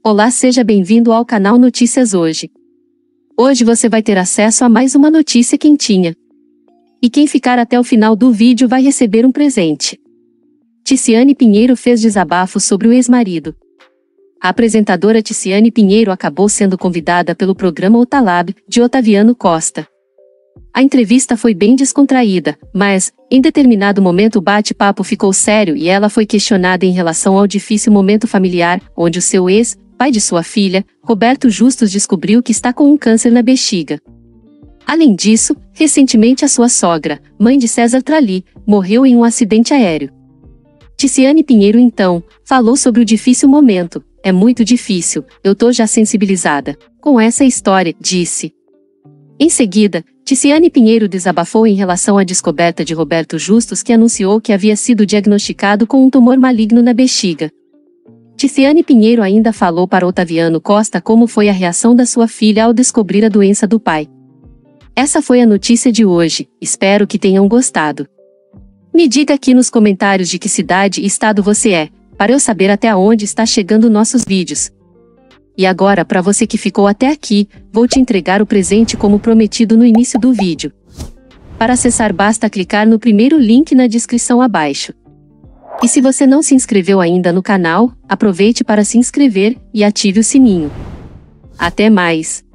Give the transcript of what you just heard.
Olá, seja bem-vindo ao canal Notícias Hoje. Hoje você vai ter acesso a mais uma notícia quentinha. E quem ficar até o final do vídeo vai receber um presente. Ticiane Pinheiro fez desabafo sobre o ex-marido. A apresentadora Ticiane Pinheiro acabou sendo convidada pelo programa O Talab, de Otaviano Costa. A entrevista foi bem descontraída, mas, em determinado momento o bate-papo ficou sério e ela foi questionada em relação ao difícil momento familiar, onde o seu ex, pai de sua filha, Roberto Justus, descobriu que está com um câncer na bexiga. Além disso, recentemente a sua sogra, mãe de César Tralli, morreu em um acidente aéreo. Ticiane Pinheiro então, falou sobre o difícil momento. É muito difícil, eu tô já sensibilizada com essa história, disse. Em seguida, Ticiane Pinheiro desabafou em relação à descoberta de Roberto Justus, que anunciou que havia sido diagnosticado com um tumor maligno na bexiga. Ticiane Pinheiro ainda falou para Otaviano Costa como foi a reação da sua filha ao descobrir a doença do pai. Essa foi a notícia de hoje, espero que tenham gostado. Me diga aqui nos comentários de que cidade e estado você é, para eu saber até onde está chegando nossos vídeos. E agora, para você que ficou até aqui, vou te entregar o presente como prometido no início do vídeo. Para acessar basta clicar no primeiro link na descrição abaixo. E se você não se inscreveu ainda no canal, aproveite para se inscrever e ative o sininho. Até mais!